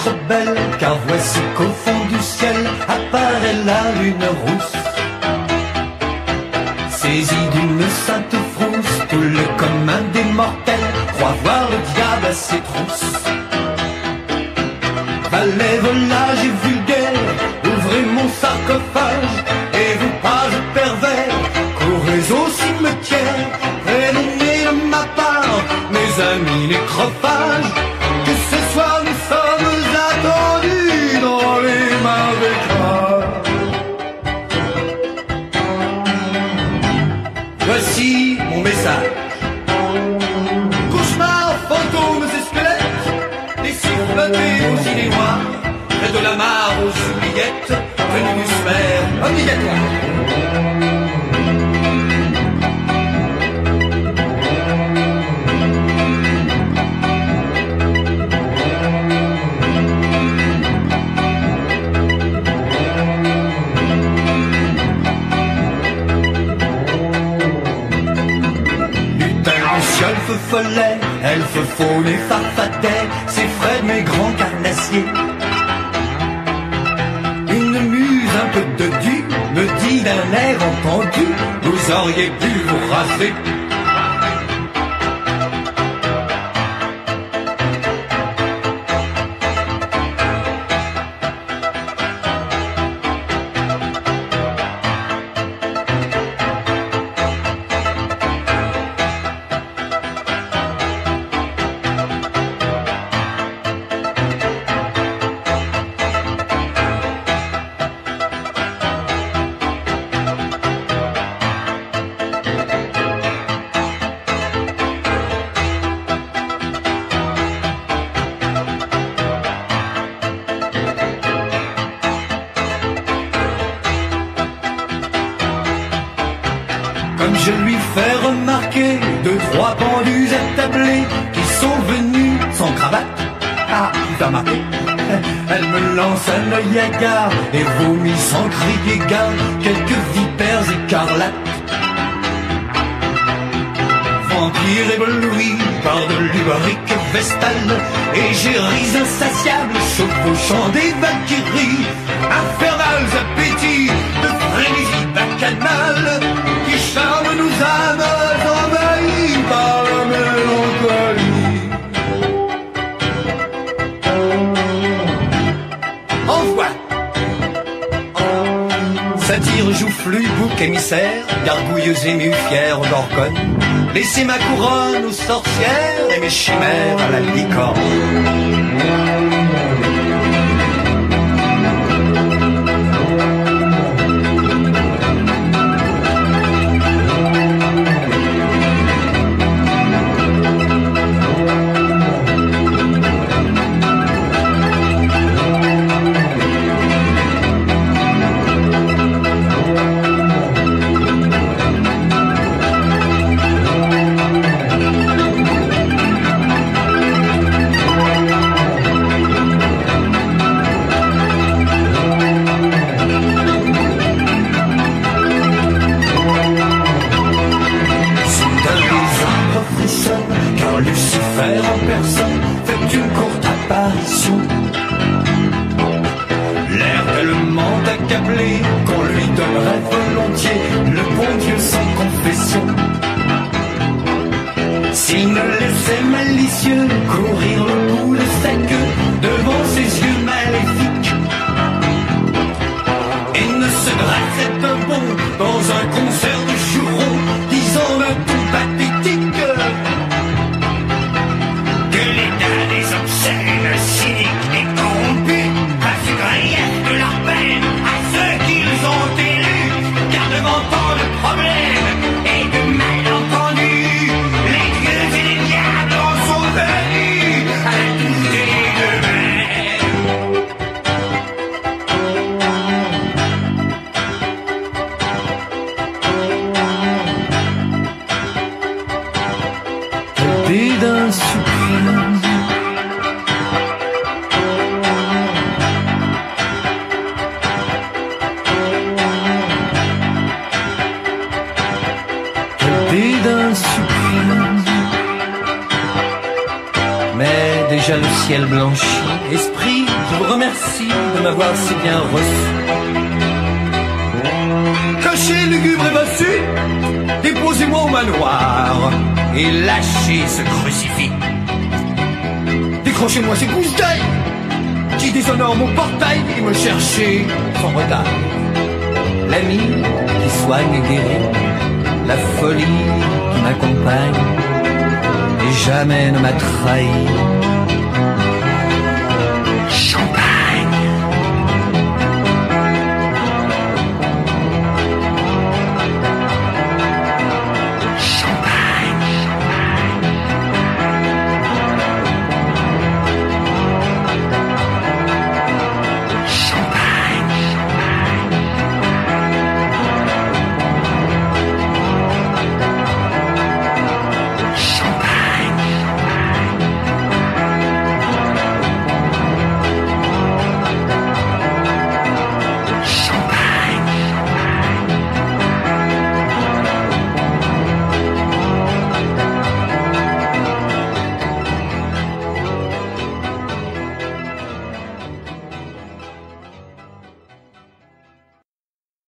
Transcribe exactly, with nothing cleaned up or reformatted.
être belle, car voici qu'au fond du ciel apparaît la lune rousse. Saisi d'une sainte frousse, tout le commun des mortels croit voir le diable à ses trousses. Valet, volage et vulgaire, ouvrez mon sarcophage, et vous pages pervers, courez au cimetière, prévenez de ma part, mes amis nécrophages, que ce soir nous sommes attendus dans les marécages. Voici mon message. Cauchemars, fantômes et squelettes, laissez flotter vos idées noires, près de la mare aux oubliettes, venue du sphère obligatoire. Elfe follet, elfe faune et farfadet, c'est Fred mes grands carnassiers. Une muse un peu dodue me dit d'un air entendu, vous auriez pu vous raser. Comme je lui fais remarquer deux, trois pendus attablés qui sont venus sans cravate. Ah, t'as marqué. Elle me lance un œil hagard et vomit sans crier gare quelques vipères écarlates. Vampire ébloui par de l'ubarique vestale, égéries insatiables chevauchant des valkyries, infernales appétits de frénésie bacchanale qui charment nos âmes envahies par la mélancolie. Envoie satire joufflu, bouc émissaire, gargouilleuse émue, fière gorgone, laissez ma couronne aux sorcières et mes chimères à la licorne. Car Lucifer en personne fait une courte apparition. L'air tellement accablé qu'on lui donnerait volontiers le bon Dieu sans confession. S'il ne laissait malicieux courir le bout de sa queue devant ses yeux maléfiques et ne se dressait de bon dans un concert de jurons disant d'un ton pathétique cyniques et corrompus fassent grief de leur peine à ceux qu'ils ont élus, car devant tant de problèmes et de malentendus, les dieux et les diables en sont venus à la touche des deux mers. Dédain suprême. Dédain suprême. Mais déjà le ciel blanchit, esprit merci de m'avoir si bien reçu. Caché, lugubre et bossu, déposez-moi au manoir et lâchez ce crucifix. Décrochez-moi ces gousses d'ail qui déshonorent mon portail et me cherchez sans regard. L'ami qui soigne et guérit, la folie qui m'accompagne et jamais ne m'a trahi.